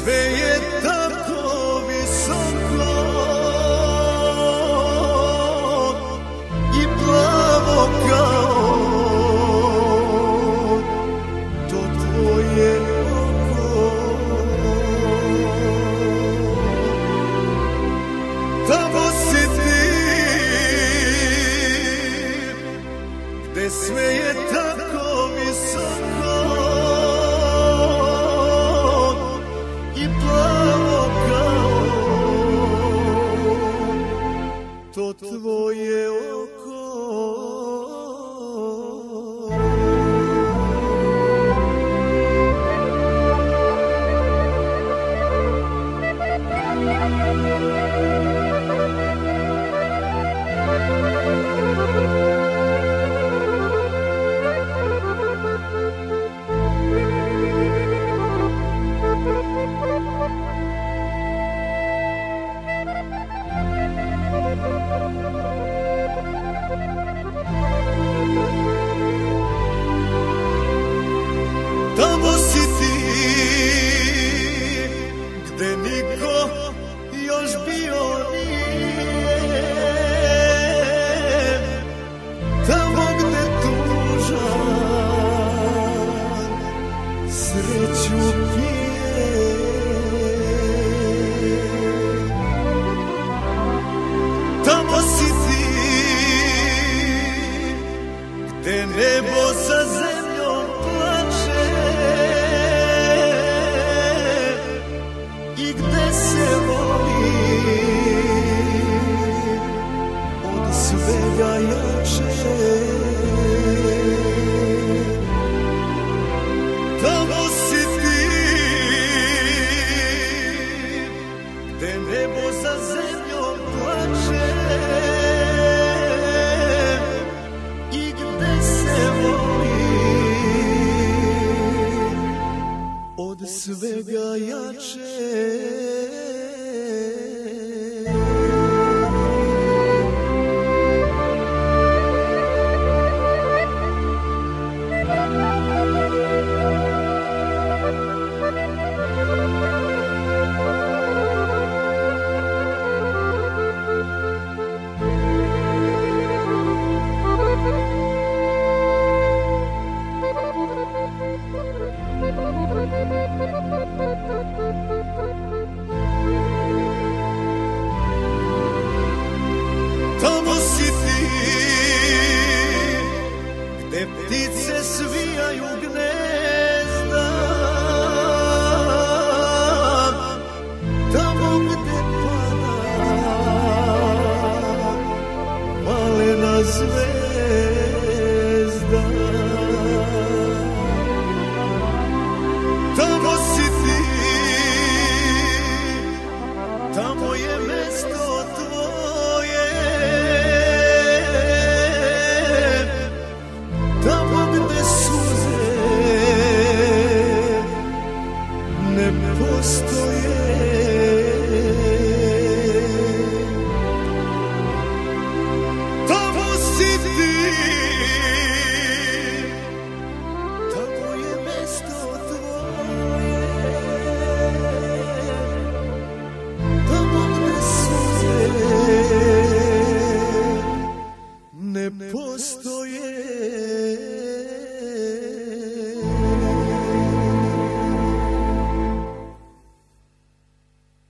sve je tako visoko i plavo kao to tvoje oko. Tamo si ti gde sve je tako visoko i plavo kao to tvoje oko. Tamo si ti gde niko još bio nije, tamo gde tužan sreću pije. Tamo si ti gde nebo sa zemljom plače i gde se voli od svega jače. Tamo si ti gde nebo sa zemljom plače i gde se voli od svega jače. Tamo si ti gde ptice svijaju gnezda, tamo gde pada malena zvezda. Tamo si ti, tamo je mesto tvoje, tamo gde suze ne postoje.